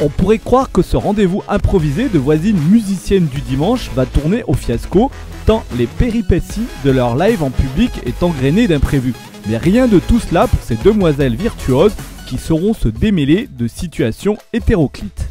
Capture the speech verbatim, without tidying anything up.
On pourrait croire que ce rendez-vous improvisé de voisines musiciennes du dimanche va tourner au fiasco, tant les péripéties de leur live en public est engrainées d'imprévus. Mais rien de tout cela pour ces demoiselles virtuoses qui sauront se démêler de situations hétéroclites.